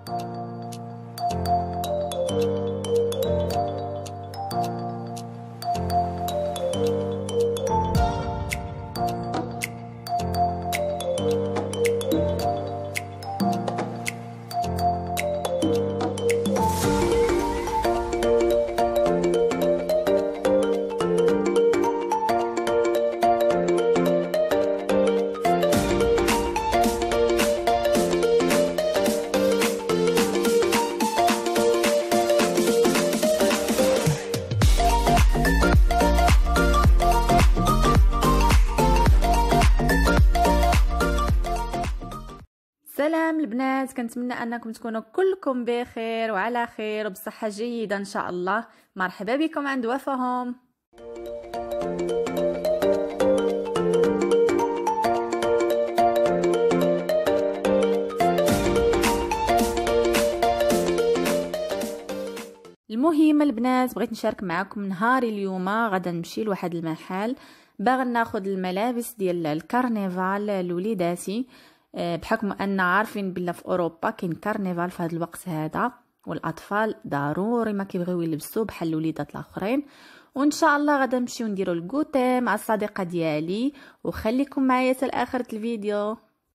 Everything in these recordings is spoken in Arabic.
سلام البنات، كنتمنى انكم تكونوا كلكم بخير وعلى خير وبصحه جيده ان شاء الله. مرحبا بكم عند وفاهم. المهم البنات، بغيت نشارك معكم نهاري اليوم. غدا نمشي لواحد المحل باغا ناخذ الملابس ديال الكارنيفال لوليداتي، بحكم ان عارفين بلا في اوروبا كاين كارنيفال في هذا الوقت هذا، والاطفال ضروري ما كيبغيو يلبسوا بحال الوليدات الاخرين. وان شاء الله غدا نمشيو نديروا الكوتي مع الصديقه ديالي، وخليكم معايا حتى لاخر الفيديو.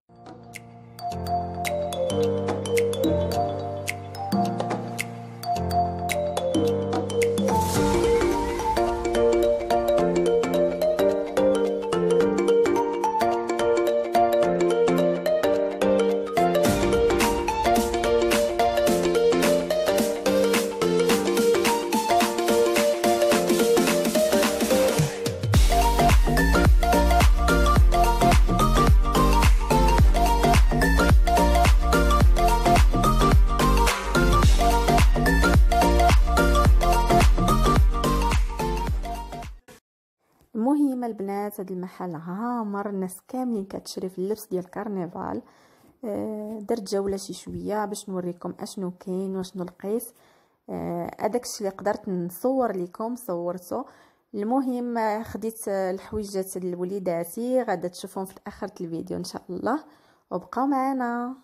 المهم البنات، هذا المحل عامر، الناس كاملين كتشري في اللبس ديال الكارنيفال. درت جوله شي شويه باش نوريكم اشنو كاين واشنو لقيت. هذاك الشيء اللي قدرت نصور لكم صورته. المهم خديت الحويجات لوليداتي، غادا تشوفهم في اخر الفيديو ان شاء الله، وبقاو معنا.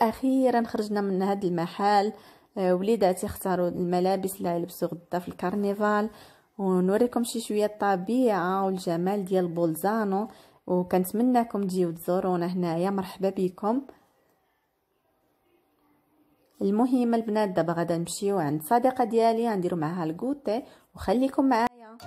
اخيرا خرجنا من هذا المحل. وليداتي اختاروا الملابس اللي يلبسوا غدا في الكارنيفال، ونوريكم شويه الطبيعه والجمال ديال بولزانو، وكنتمنىكم تجيو تزورونا هنايا. مرحبا بكم. المهم البنات دابا غادا نمشيو عند صديقه ديالي غنديروا معها الكوتي، وخليكم معايا.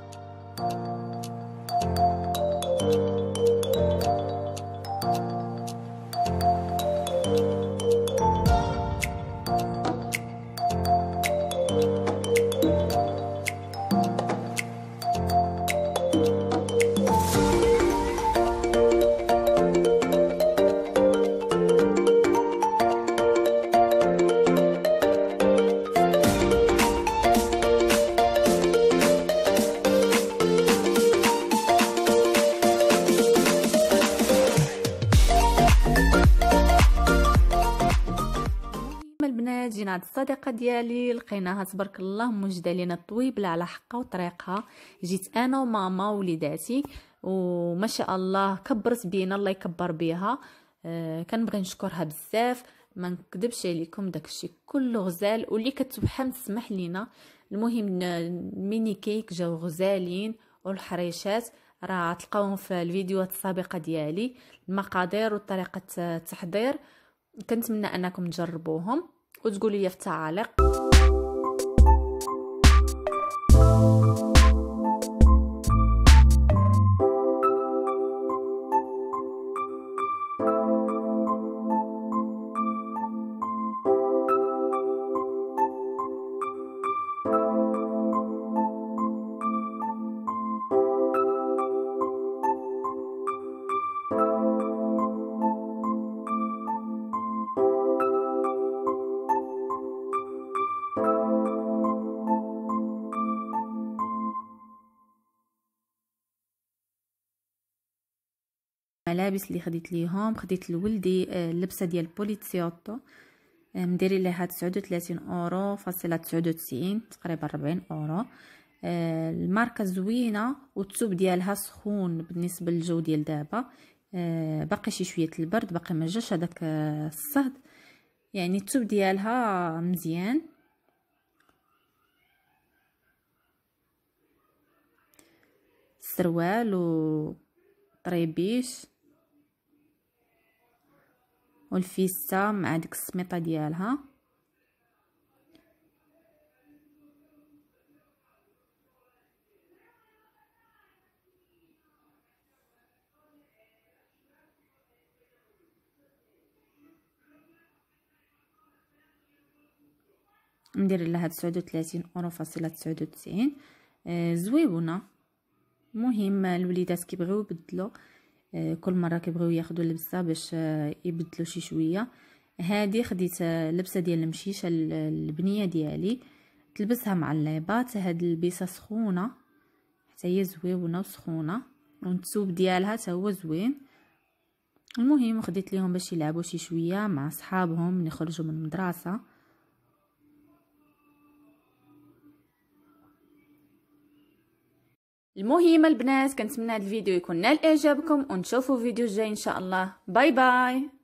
البنات جينا عند الصديقه ديالي، لقيناها تبارك الله موجده لينا طويبله على حقها وطريقها. جيت انا وماما ووليداتي، وما شاء الله كبرت بينا، الله يكبر بيها. كنبغي نشكرها بزاف، ما نكذبش عليكم داكشي كله غزال، واللي كتوحم تسمح لينا. المهم الميني كيك جاو غزالين، والحريشات راه تلقاوهم في الفيديوهات السابقه ديالي، المقادير وطريقه التحضير. كنتمنى انكم تجربوهم وتقولوا لي في التعاليق. الملابس اللي خديت ليهم، خديت لولدي اللبسه ديال بوليتسيوتو مديرين لها 39 اورو فاصله 99، تقريبا 40 اورو. الماركه زوينه، والثوب ديالها سخون بالنسبه للجو ديال دابا. باقي شويه البرد، باقي ما جاش هذاك الصهد، يعني الثوب ديالها مزيان. السروال و طريبيش والفيستا مع ديك السميطه ديالها. ندير لها 39 اورو فاصله 99. زويونه. المهم الوليدات كيبغيو يبدلوا، كل مره كيبغيو ياخذوا لبسه باش يبدلوا شي شويه. هذه خديت لبسه ديال المشيشه البنيه ديالي، تلبسها مع الليبات. هاد اللبسه سخونه حتى هي زويونه وسخونه، والثوب ديالها حتى هو زوين. المهم خديت ليهم باش يلعبوا شي شويه مع صحابهم من يخرجوا من المدرسه. المهم البنات كنتمنى هذا الفيديو يكون نال اعجابكم، ونشوفوا فيديو جاي ان شاء الله. باي باي.